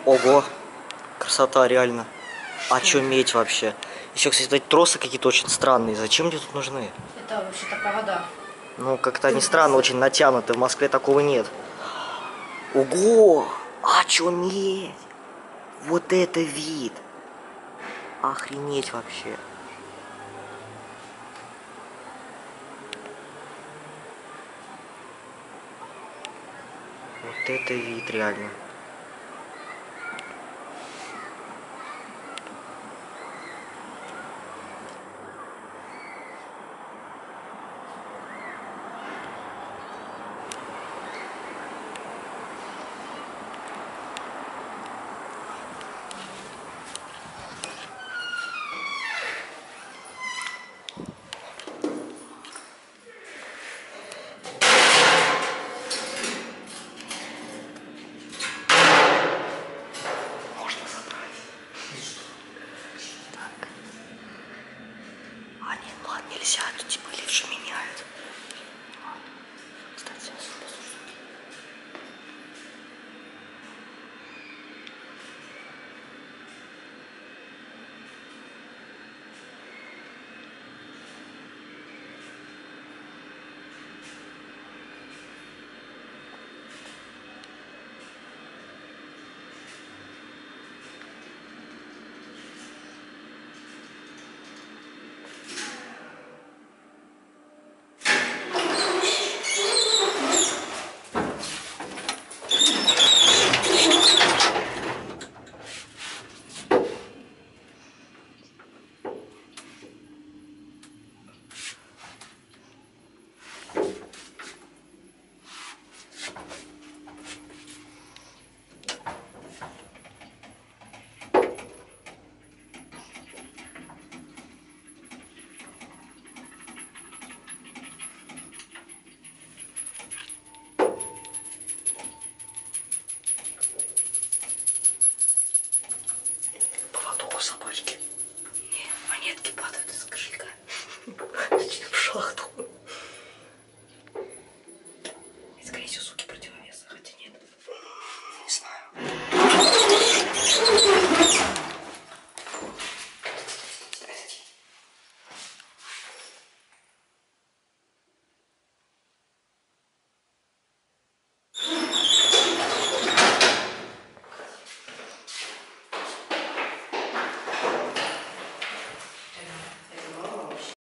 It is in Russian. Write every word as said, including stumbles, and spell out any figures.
Ого, красота, реально. А чё медь вообще? Еще, кстати, эти тросы какие-то очень странные. Зачем мне тут нужны? Это вообще-то провода. Ну, как-то они странно, очень натянуты. В Москве такого нет. Ого! А чё медь? Вот это вид! Охренеть вообще. Вот это вид, реально. Можно забрать. Так. А нет, ладно, нельзя, тут типа лишь меняют. Кстати, поводок у собачки. Нет, монетки падают из кошелька. В шахту.